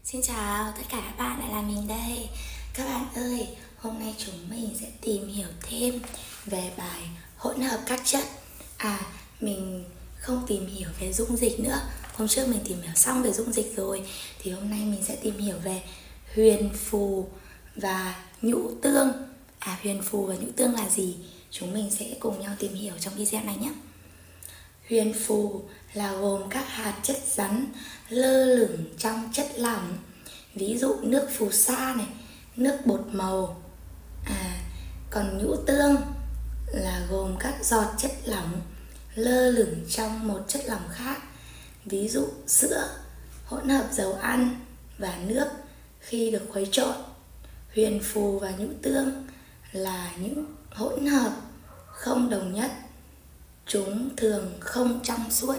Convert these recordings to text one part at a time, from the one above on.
Xin chào tất cả các bạn, lại là mình đây. Các bạn ơi, hôm nay chúng mình sẽ tìm hiểu thêm về bài hỗn hợp các chất. Mình không tìm hiểu về dung dịch nữa. Hôm trước mình tìm hiểu xong về dung dịch rồi, thì hôm nay mình sẽ tìm hiểu về huyền phù và nhũ tương. Huyền phù và nhũ tương là gì? Chúng mình sẽ cùng nhau tìm hiểu trong video này nhé. Huyền phù là gồm các hạt chất rắn lơ lửng trong chất lỏng, ví dụ nước phù sa này, nước bột màu. Còn nhũ tương là gồm các giọt chất lỏng lơ lửng trong một chất lỏng khác, ví dụ sữa hỗn hợp dầu ăn và nước khi được khuấy trộn. Huyền phù và nhũ tương là những hỗn hợp không đồng nhất, chúng thường không trong suốt.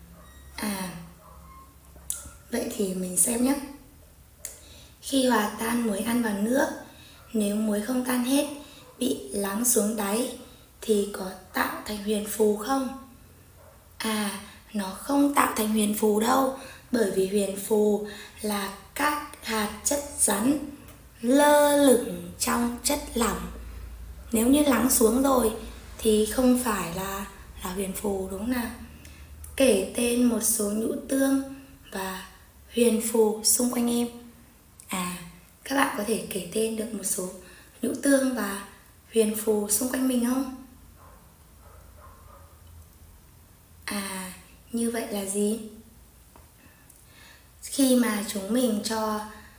Vậy thì mình xem nhé. Khi hòa tan muối ăn vào nước, nếu muối không tan hết, bị lắng xuống đáy, thì có tạo thành huyền phù không? Nó không tạo thành huyền phù đâu, bởi vì huyền phù là các hạt chất rắn lơ lửng trong chất lỏng. Nếu như lắng xuống rồi thì không phải là huyền phù, đúng không nào? Kể tên một số nhũ tương và huyền phù xung quanh em. Các bạn có thể kể tên được một số nhũ tương và huyền phù xung quanh mình không? Như vậy là gì? Khi mà chúng mình cho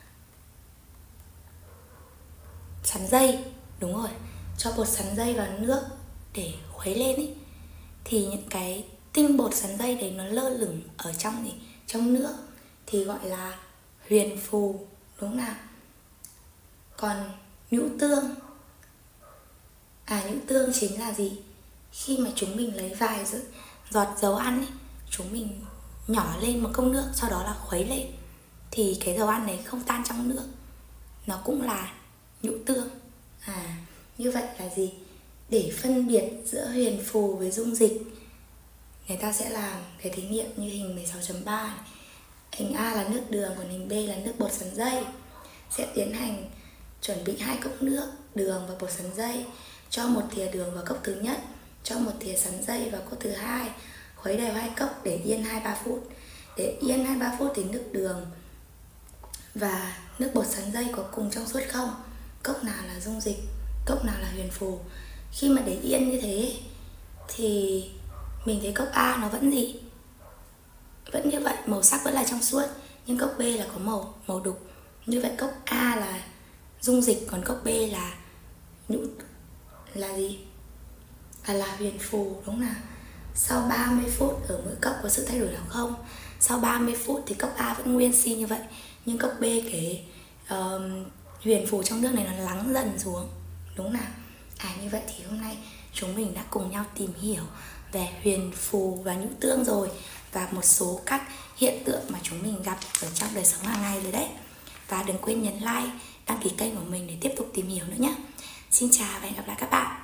sắn dây, đúng rồi, cho bột sắn dây vào nước để khuấy lên ấy, thì những cái tinh bột sắn dây đấy nó lơ lửng ở trong nước thì gọi là huyền phù, đúng nào? Còn nhũ tương, nhũ tương chính là gì? Khi mà chúng mình lấy vài giọt dầu ăn ấy, chúng mình nhỏ lên một cốc nước, sau đó là khuấy lên, thì cái dầu ăn đấy không tan trong nước, nó cũng là nhũ tương. Như vậy là gì? Để phân biệt giữa huyền phù với dung dịch, người ta sẽ làm cái thí nghiệm như hình 16.3 này. Hình A là nước đường, còn hình B là nước bột sắn dây. Sẽ tiến hành chuẩn bị 2 cốc nước, đường và bột sắn dây, cho 1 thìa đường vào cốc thứ nhất, cho 1 thìa sắn dây vào cốc thứ hai, khuấy đều 2 cốc để yên 2-3 phút. Để yên 2-3 phút thì nước đường và nước bột sắn dây có cùng trong suốt không? Cốc nào là dung dịch, cốc nào là huyền phù? Khi mà để yên như thế thì mình thấy cốc A nó vẫn gì? Vẫn như vậy, màu sắc vẫn là trong suốt, nhưng cốc B là có màu đục. Như vậy cốc A là dung dịch, còn cốc B là gì? Là huyền phù, đúng nào? Sau 30 phút ở mỗi cốc có sự thay đổi nào không? Sau 30 phút thì cốc A vẫn nguyên si như vậy, nhưng cốc B cái huyền phù trong nước này nó lắng dần xuống, đúng nào? Như vậy thì hôm nay chúng mình đã cùng nhau tìm hiểu về huyền phù và nhũ tương rồi, và một số các hiện tượng mà chúng mình gặp ở trong đời sống hàng ngày rồi đấy. Và đừng quên nhấn like, đăng ký kênh của mình để tiếp tục tìm hiểu nữa nhé. Xin chào và hẹn gặp lại các bạn.